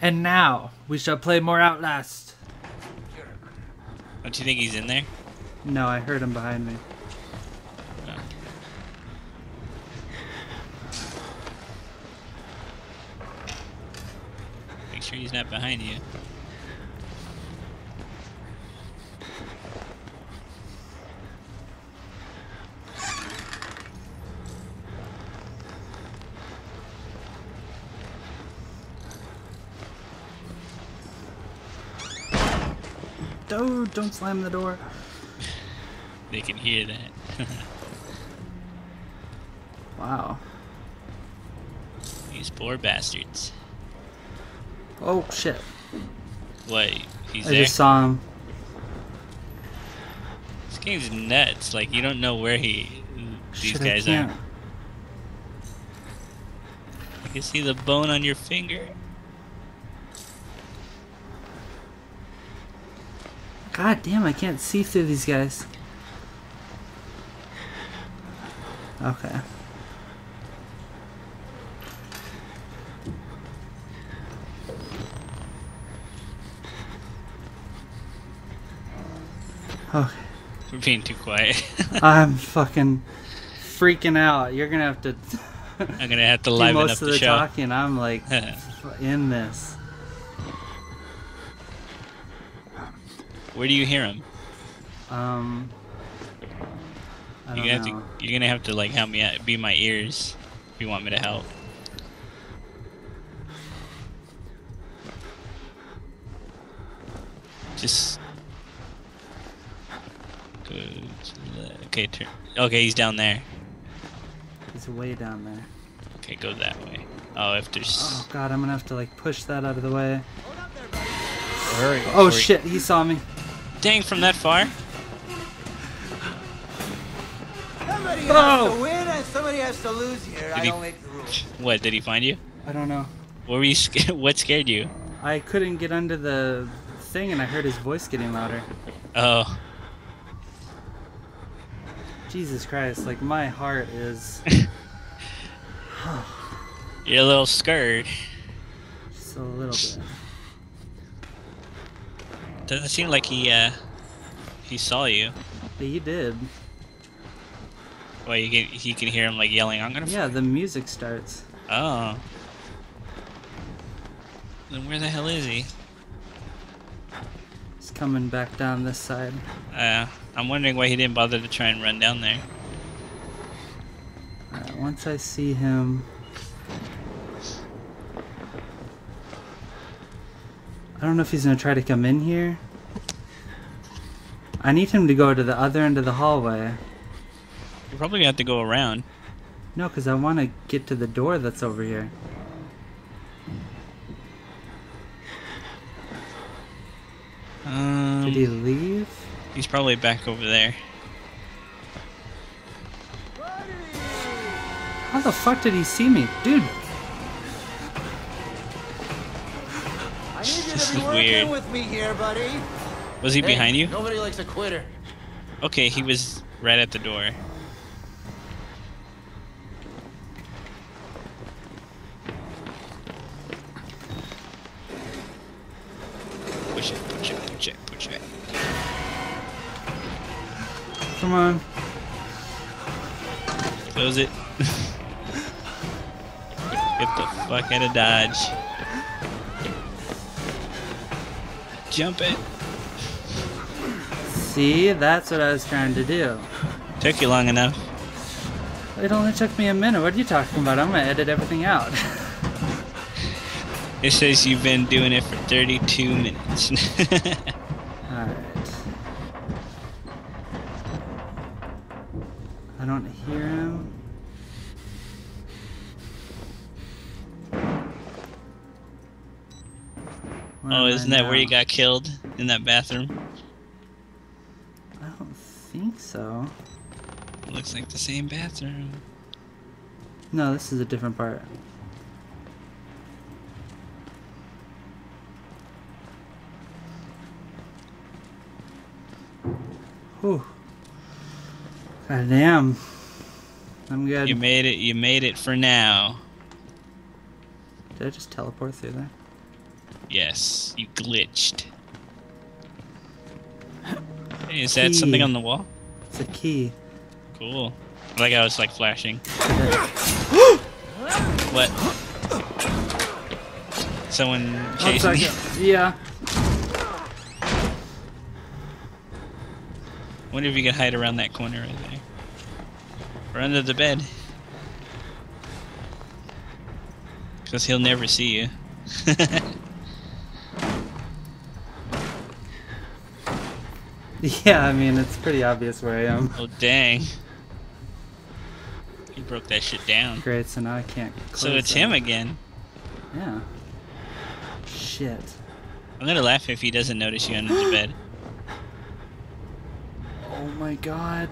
And now we shall play more Outlast. Don't you think he's in there? No, I heard him behind me. No. Make sure he's not behind you. Dude, don't slam the door. They can hear that. Wow. These poor bastards. Oh shit. What? He's I there? just saw him. This game's nuts. Like, you don't know where these Shit, guys I are. can't. I can see the bone on your finger. God damn, I can't see through these guys. Okay. Okay. We're being too quiet. I'm fucking freaking out. You're gonna have to I'm gonna have to do liven most up of the the show. talking. I'm like in this. Where do you hear him? I don't know. You're gonna have to like help me out, be my ears, if you want me to help. Just go to the, okay. Okay, he's down there. He's way down there. Okay, go that way. Oh, if there's. Oh god, I'm gonna have to like push that out of the way. Hurry! Oh shit, he saw me. Dang, from that far? Somebody Oh! has to win and somebody has to lose here. I don't make the rules. What? Did he find you? I don't know. What were you? What scared you? I couldn't get under the thing and I heard his voice getting louder. Oh. Jesus Christ, like my heart is You're a little scared. just a little bit. Doesn't seem like he saw you. But he did. Well, he can hear him like yelling, "I'm gonna." Yeah, the music starts. Oh. Then where the hell is he? He's coming back down this side. I'm wondering why he didn't bother to try and run down there. Alright, once I see him... I don't know if he's gonna try to come in here. I need him to go to the other end of the hallway. We're probably gonna have to go around. No, because I want to get to the door that's over here. Did he leave? He's probably back over there. How the fuck did he see me? Dude, I need you This to be is working weird. with me here, buddy. Was he Hey, behind you? Nobody likes a quitter. Okay, he was right at the door. Push it, push it, push it, push it. come on. Close it. Get the fuck out of Dodge. Jump it. See, that's what I was trying to do. Took you long enough. It only took me a minute. What are you talking about? I'm gonna edit everything out. It says you've been doing it for 32 minutes. Alright. I don't hear him. Where Oh, am isn't I that where you now? got killed? In that bathroom? I don't think so. Looks like the same bathroom. No, this is a different part. Whew. God damn. I'm good. You made it for now. Did I just teleport through there? Yes, you glitched. Hey, is that Key. something on the wall? It's a key. Cool. Like I was like flashing. What? Someone chasing me? Yeah. Wonder if you can hide around that corner right there. Or under the bed. Because he'll never see you. Yeah, I mean, it's pretty obvious where I am. Oh, dang. He broke that shit down. Great, so now I can't close So it's that. him again. Yeah. Shit. I'm gonna laugh if he doesn't notice you under the bed. Oh my god.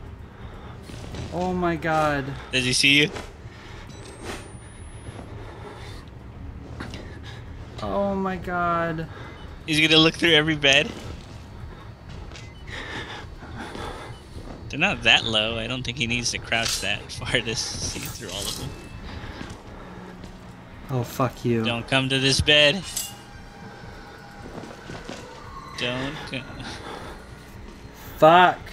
Oh my god. Does he see you? Oh my god. He's gonna look through every bed. They're not that low. I don't think he needs to crouch that far to see through all of them. Oh, fuck you. Don't come to this bed. Don't come. Fuck.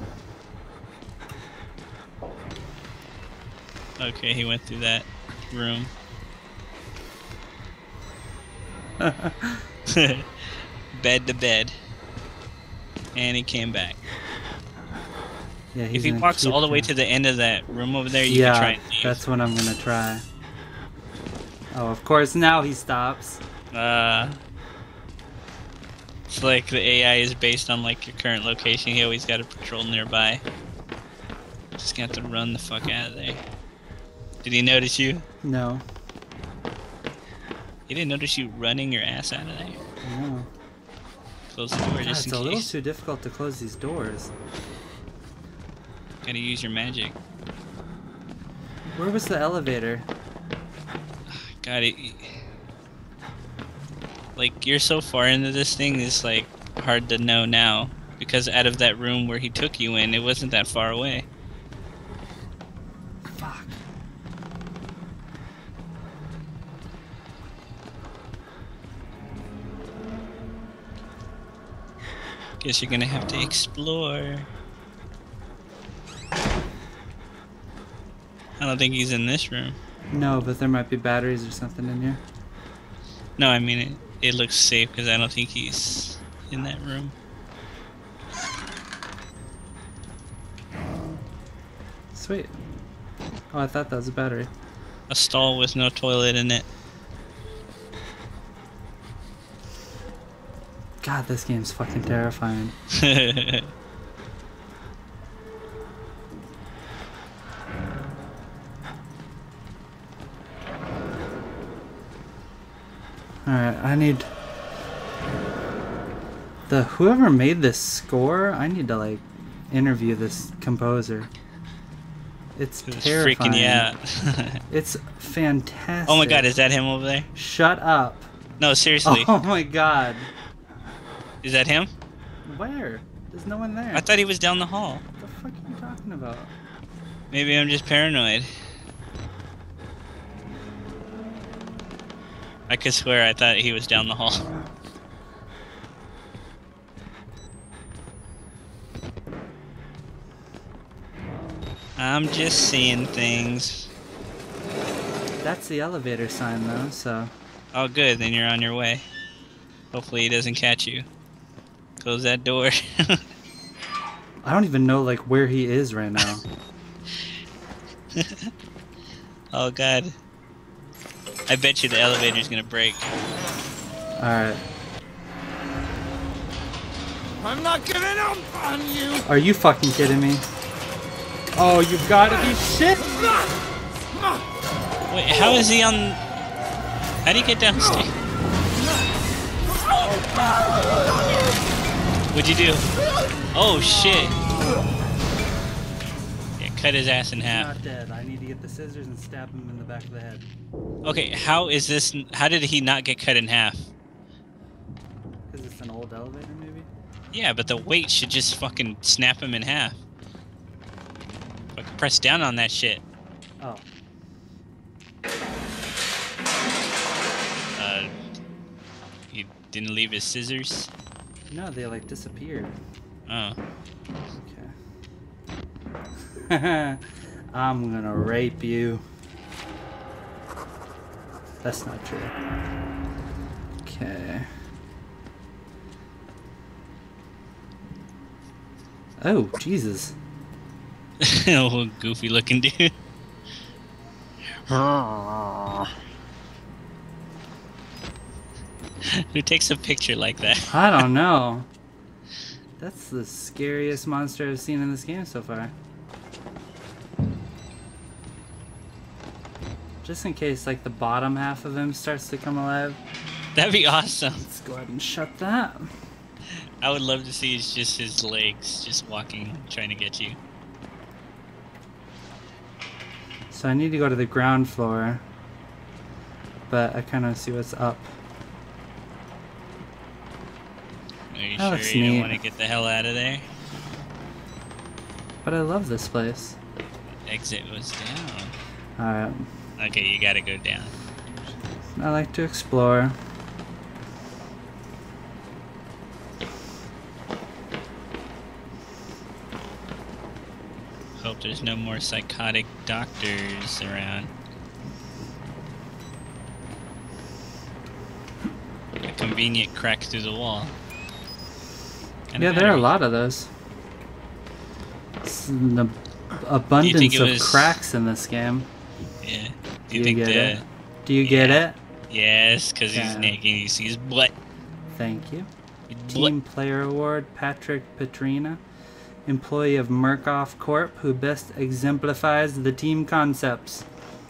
Okay, he went through that room. Bed to bed. And he came back. Yeah, he's If he gonna walks keep all the way trying. to the end of that room over there, you can try Yeah, and leave. that's what I'm gonna try. Oh, of course, now he stops. It's like the AI is based on like your current location. He always got a patrol nearby. Just gonna have to run the fuck out of there. Did he notice you? No. He didn't notice you running your ass out of there. No. Close the door God, just it's in a little case. too difficult to close these doors. Gotta use your magic. Where was the elevator? God, like you're so far into this thing, it's like hard to know now because out of that room where he took you in, it wasn't that far away. Fuck. Guess you're gonna have to explore. I don't think he's in this room. No, but there might be batteries or something in here. No, I mean it looks safe because I don't think he's in that room. Sweet. Oh, I thought that was a battery. A stall with no toilet in it. God, this game's fucking terrifying. Alright, I need... Whoever made this score, I need to, like, interview this composer. It's It's terrifying. freaking you out. It's fantastic. Oh my god, is that him over there? Shut up. No, seriously. Oh my god. Is that him? Where? There's no one there. I thought he was down the hall. What the fuck are you talking about? Maybe I'm just paranoid. I could swear I thought he was down the hall. I'm just seeing things. That's the elevator sign though, so... Oh good, then you're on your way. Hopefully he doesn't catch you. Close that door. I don't even know, like, where he is right now. Oh god. I bet you the elevator's gonna break. Alright. I'm not giving up on you. Are you fucking kidding me? Oh, you've gotta be shit! Wait, how is he on... How'd he get downstairs? What'd you do? Oh shit! Yeah, cut his ass in He's half. not dead. I need to get the scissors and stab him in the back of the head. Okay, how is this... How did he not get cut in half? Because it's an old elevator, maybe? Yeah, but the weight should just fucking snap him in half. Fucking press down on that shit. Oh. Didn't leave his scissors? No, they like disappeared. Oh. Okay. I'm gonna rape you. That's not true. Okay. Oh, Jesus. Oh, goofy looking dude. Who takes a picture like that? I don't know. That's the scariest monster I've seen in this game so far. Just in case, like, the bottom half of him starts to come alive. That'd be awesome. Let's go ahead and shut that. I would love to see just his legs just walking, trying to get you. So I need to go to the ground floor. But I kind of see what's up. Are you That sure looks you don't neat. want to get the hell out of there? But I love this place. Exit was down. Alright. Okay, you gotta go down. I like to explore. Hope there's no more psychotic doctors around. A convenient crack through the wall. And Yeah, there are a battery. lot of those. It's an think abundance it of was- cracks in this game. Yeah. Do you get it? Do you Yeah. get it? Yes, because he's Yeah. naked. You see his butt. Thank you. His Team butt. Player Award, Patrick Petrina, employee of Murkoff Corp, who best exemplifies the team concepts.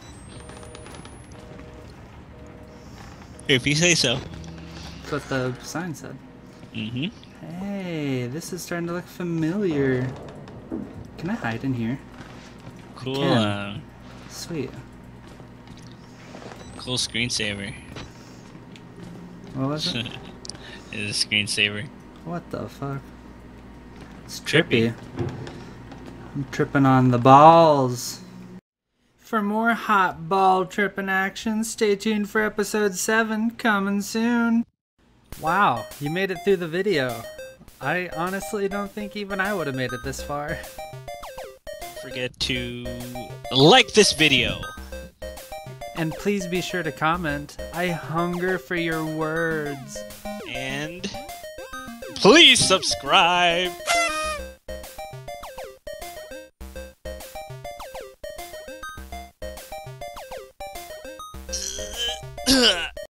If you say so. That's what the sign said. Mm-hmm. Hey, this is starting to look familiar. Can I hide in here? Cool. can. Sweet. Cool screensaver. What was it? It's a screensaver. What the fuck? It's trippy. I'm tripping on the balls. For more hot ball tripping action, stay tuned for episode 7 coming soon. Wow, you made it through the video. I honestly don't think even I would have made it this far. Forget to like this video. And please be sure to comment. I hunger for your words. And please subscribe.